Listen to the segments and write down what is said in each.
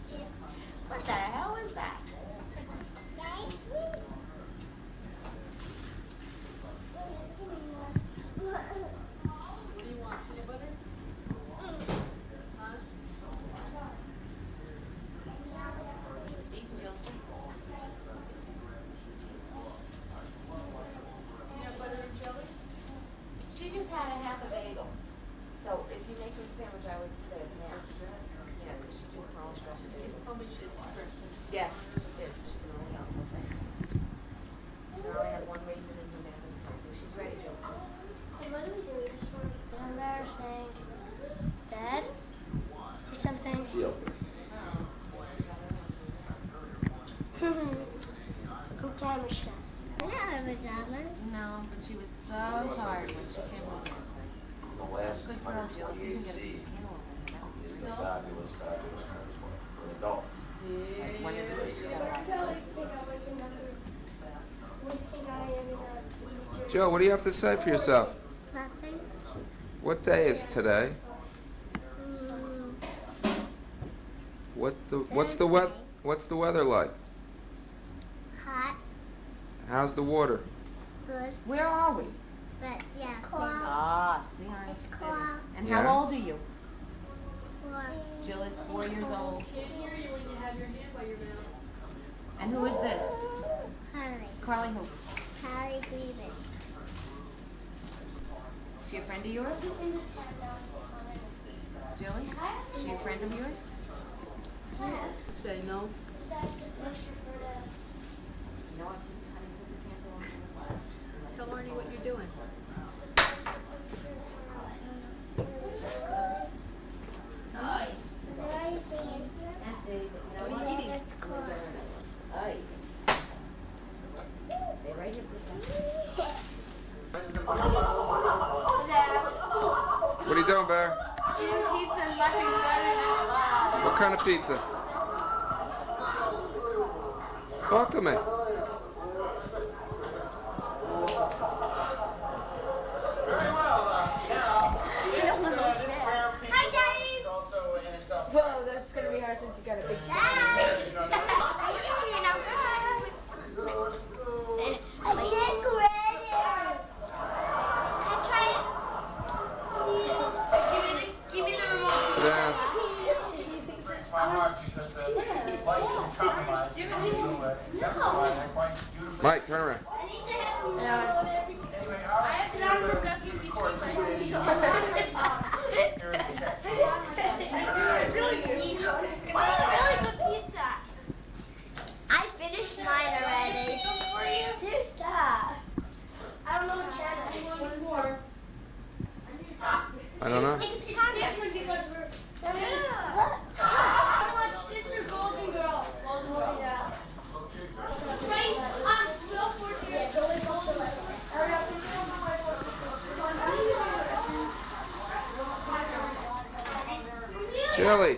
What the hell is that? What do you want? Peanut butter? Huh? Peanut butter and jelly? She just had a half a bagel. So if you make her a sandwich, I would say half. Yeah, because she just polished off the bagel. Tell me she did breakfast. Yes, she did. She can only help her thing. She only had one raisin in her bag. She's ready, Joseph. So what do we do this for? Embarrassing. Dad? Do something. Yep. I'm timer shot. I don't have pajamas. No, but she was so tired when she came home last night. The last Good girl, Jill. You can get a 148C piece of cantaloupe in there. is the fabulous, fabulous transport for an adult. Like when did the baby get out? Joe, what do you have to say for yourself? Nothing. What day is today? What's the weather like? Hot. How's the water? Good. Where are we? But yeah. It's cold. Ah, Seahorn It's City. cold. And Yeah. how old are you? 4. Jill is 4 years old. Can't hear you when you have your hand by your mouth. And who is this? Harley. Carly who? Harley Greenman. She a friend of yours? Jilly? She a friend of yours? Say no. No, I keep honey put the cantaloupe in the fire. Tell Arnie what you're doing. What are you eating? Stay right here for a second. What are you doing, Bear? Eating pizza and watching Saturday Night Live. What kind of pizza? Talk to me. Hi, Daddy. Whoa, that's gonna be hard since you got a big Dad. I can't grab it. Can I try it? Give me the remote. Sit down. Mike, turn around. Really good pizza. I finished mine already. Seriously, stop. I don't know what channel. I don't know. It's different because we're. Look. I watch this is Golden Girls. Golden Girls. Right on Wheel 14. Yeah, Golden Girls. Hurry up. Jelly.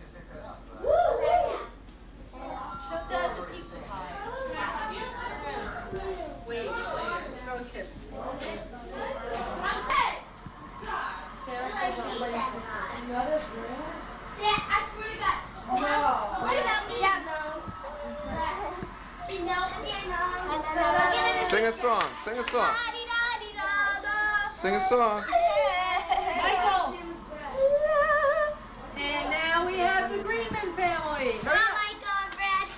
Just add the pizza pie. Wait, later. Okay. Yeah, I swear to God. What about me? See, no. Sing a song. Sing a song. Sing a song. Michael! And now we have the Greenman family. Oh my God,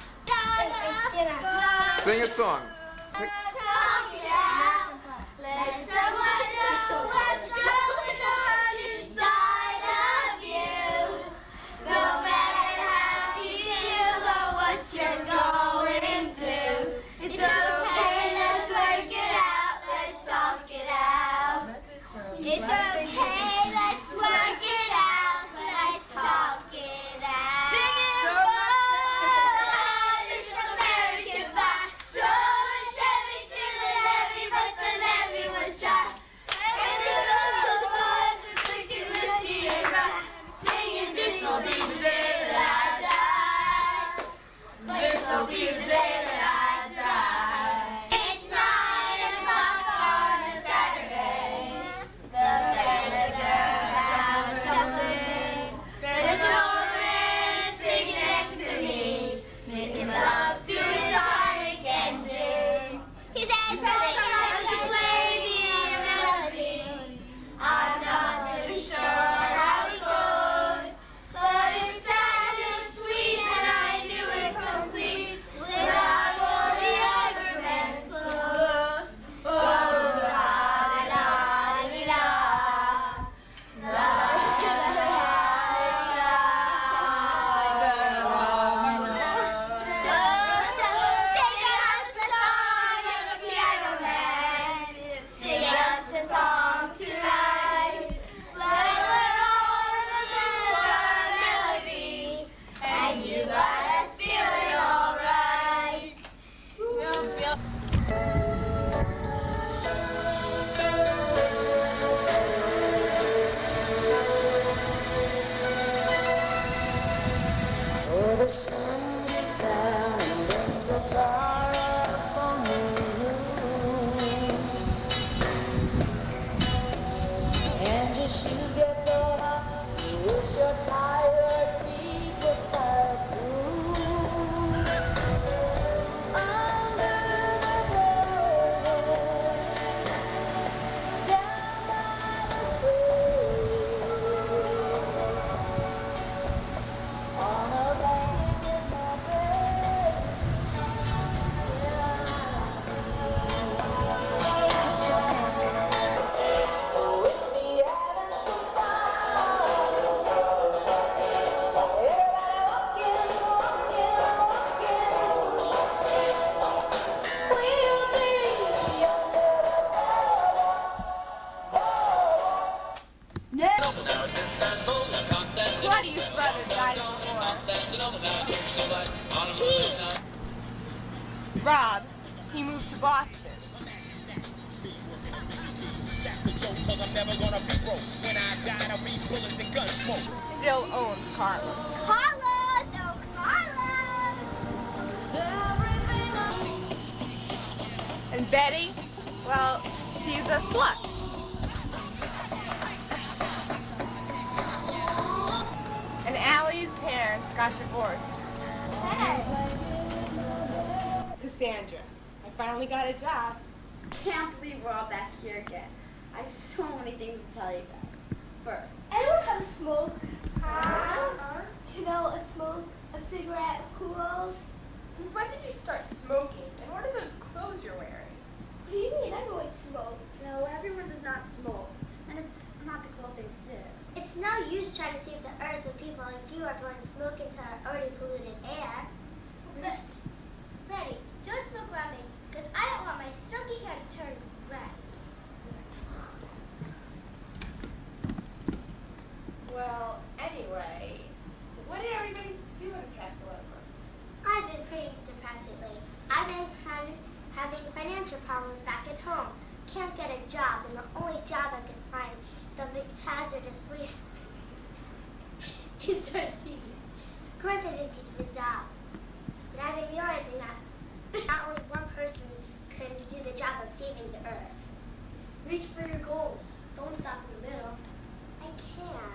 Brad. Sing a song. Let's talk it out. Let someone know what's going on inside of you. No matter how you feel or what you're going through, it's okay, let's work it out. Let's talk it out. It's okay, let's work it out. Let's talk it out. Sing it, boy. This American pie. Drove a Chevy the sun gets down and rainbows are up on the moon, and your shoes get so hot, you wish your tired feet would fly through. Under the boardwalk, down by the sea, on a blanket with my baby, still we'll be having some fun. Everybody walking, walking, walking. We'll be under the boardwalk. Bloody brother died before. Rob, he moved to Boston. Still owns Carlos. Carlos, oh Carlos! And Betty, well, she's a slut. And Allie's parents got divorced. Hey! Cassandra, I finally got a job. Can't believe we're all back here again. I have so many things to tell you guys. First, Anyone have a smoke? You know, a smoke, a cigarette, cools. Since when did you start smoking? And what are those clothes you're wearing? What do you mean? Everyone smokes. no, everyone does not smoke, and it's not the cool thing to do. It's no use trying to save the earth when people like you are blowing smoke into our already polluted air. But, Betty, don't smoke around me, because I don't want my silky hair to turn red. Well, anyway, what did everybody do in Passover? I've been pretty depressed lately. I've been having financial problems back at home. Can't get a job, and the only job I can find is the hazardous waste indoor series. Of course I didn't take the job, but I've been realizing that not only one person can do the job of saving the earth. Reach for your goals. Don't stop in the middle. I can't.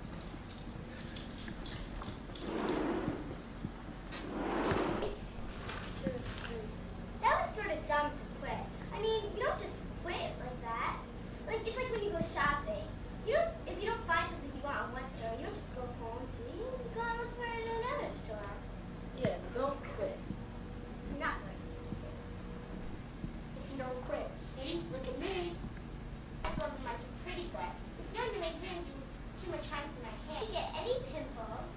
That was sort of dumb to quit. I mean, you don't just quit like that. Like, it's like when you go shopping. If you don't find something you want in one store, you don't just go home, do you? You go and look for it in another store. Yeah, don't quit. It's not right. If you don't quit, see? Look at me. This love of mine's pretty good. It's known to make too much harm to my hair. You get any pimples.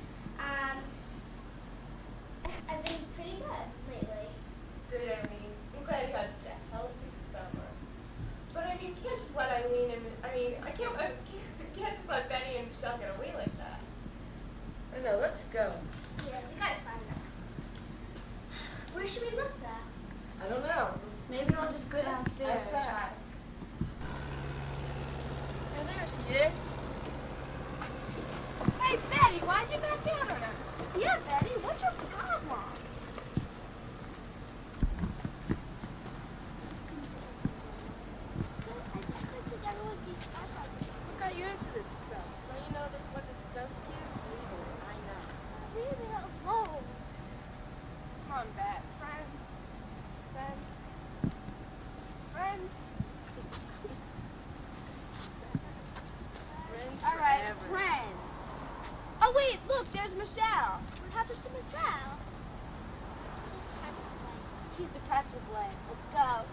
I've been pretty good lately. Good, I mean, I'm glad you had such a healthy summer. But I mean, you can't just let Eileen and, I can't just let Betty and Michelle get away like that. I know, let's go. Yeah, we gotta find them. Where should we look though? I don't know. Maybe I'll just go downstairs. Outside. Oh, there she is. Hey, Betty, why'd you back down on us? Yeah, Betty, what's your problem? What got you into this stuff? Don't you know what this does to you? Leave it. I know. Leave me alone. Come on, Bet. Friends. Friends All right, forever. Friends. Oh wait, look, there's Michelle. What happened to Michelle? She's depressed with life. Let's go.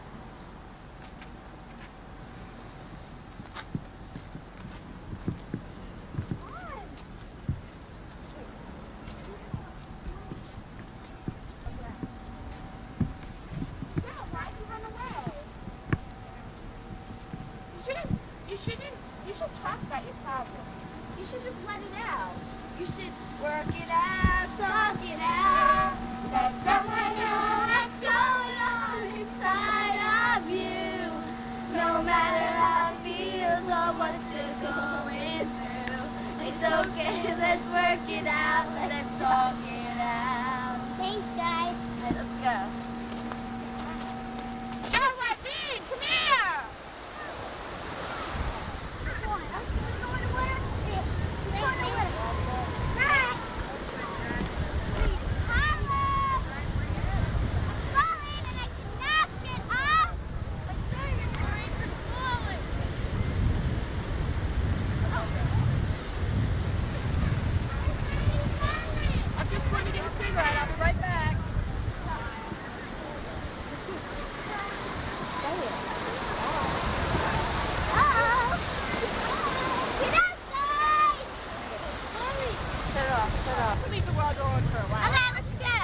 You should talk about your problem. You should just let it out. You should work it out, talk it out. Let someone know what's going on inside of you. No matter how it feels or what you're going through. It's okay, let's work it out, let's talk it We'll leave the world alone for a while. Okay, let's go.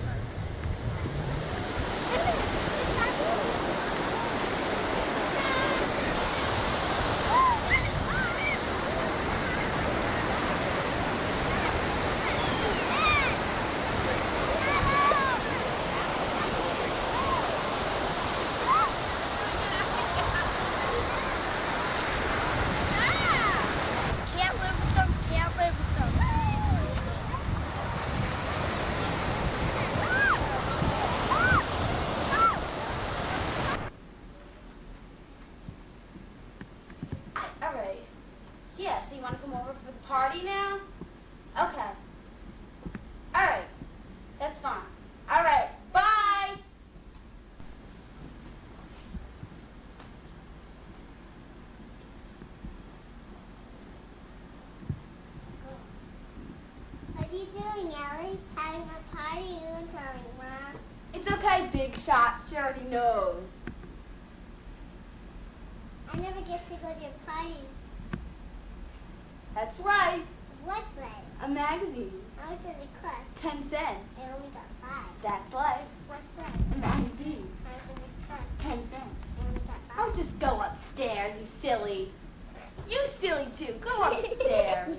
Can't live with them, can't live with them. Alright. Yeah, so you want to come over for the party now? Okay. Alright. That's fine. Alright. Bye! What are you doing, Ellie? Having a party you and telling Mom? It's okay, Big Shot. She already knows. I never get to go to your parties. That's life. What's life? A magazine. How much does it cost? 10 cents. I only got 5. That's life. What's life? A magazine. How much does it cost? 10 cents. I only got 5. Oh, just go upstairs, you silly. You silly too. Go upstairs.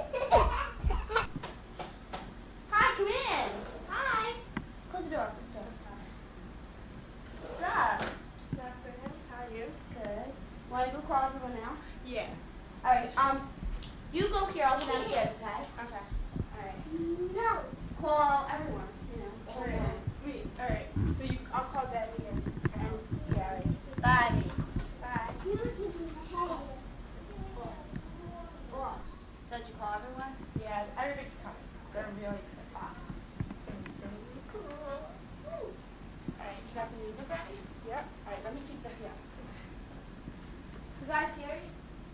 Hi, come in. Hi. Close the door. What's up? Nothing. How are you? Good. Want to go call everyone else? Yeah. All right. You go here. I'll go downstairs. Okay. Okay. All right. No. Call everyone. You know. Call Alright. everyone. Wait, alright. So I'll call Betty and Gary. Bye. Bye. You were keeping the head of it. So did you call everyone? Yeah, everything's coming. They're really excited. It's so cool. Alright, you got the music ready? Yep. Alright, let me see if they're here. You guys hear it?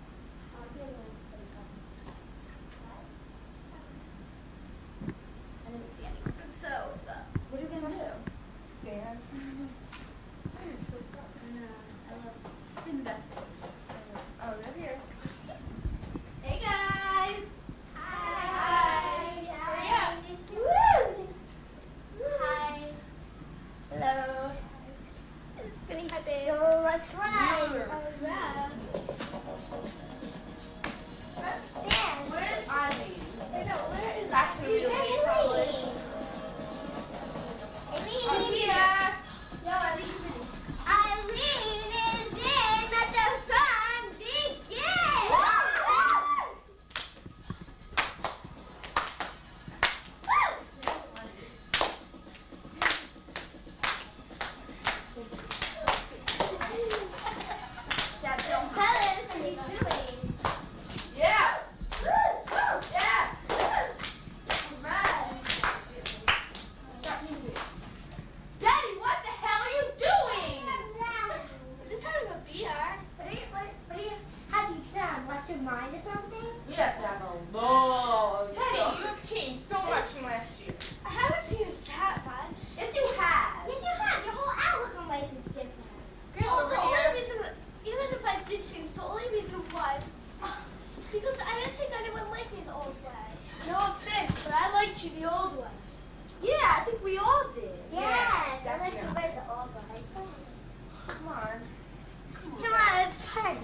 I didn't see anyone. So, what's up? What are you gonna do? Dance. It's so fun. I love it. It's been the best part. Oh, they're here. Hey guys! Hi. Hurry up. Woo. Hi. Hello. It's gonna be so much fun. Yeah. Dance. Where's Eileen? Where is actually really probably? Oh, here. Yo, Eileen's ready. Eileen is in. Let the fun begin. Dad, don't Fellas, what are you doing? Yeah. Yeah. Stop music. Daddy, what the hell are you doing? Just having a beer. What have you done? Lost your mind or something? You have to have a long Teddy, you have changed so much from last year. I haven't changed that much. Yes, you have. Yes, you have. Your whole outlook on life is different. Girl, The only reason, even if I did change, the only reason was because I didn't think anyone liked me the old way. No offense, but I liked you the old way. Yeah, I think we all did. Yes, I like the way the old way. Come on. Come on, it's hard.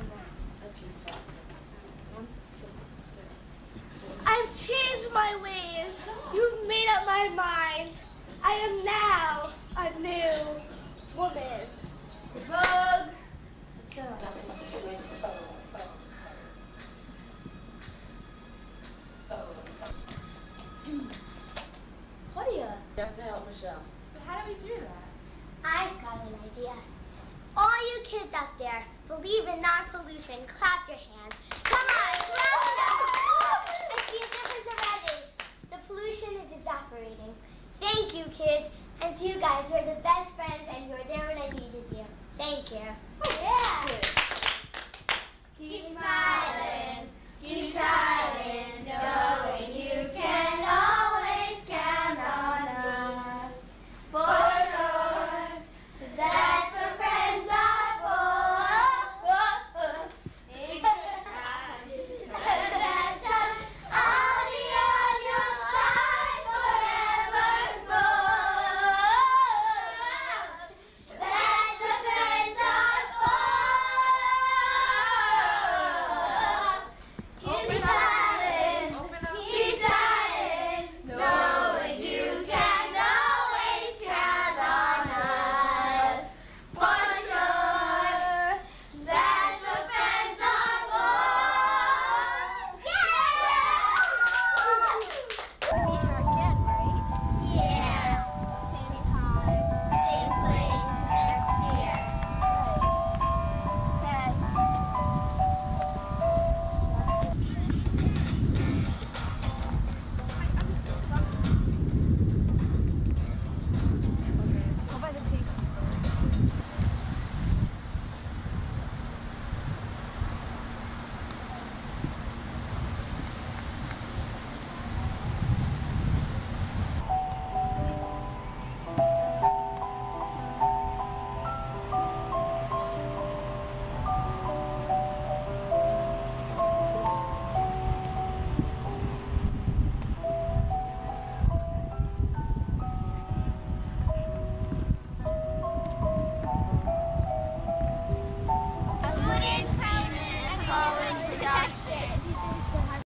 I've changed my ways. You've made up my mind. I am now a new woman. Bug. Claudia. You have to help Michelle. But how do we do that? I've got an idea. All you kids out there, believe in non-pollution. Clap your hands. Come on, clap them. I see a difference already. The pollution is evaporating. Thank you, kids. And to you guys, you're the best friends, and you were there when I needed you. Thank you. Yeah. Keep smiling. Keep shining.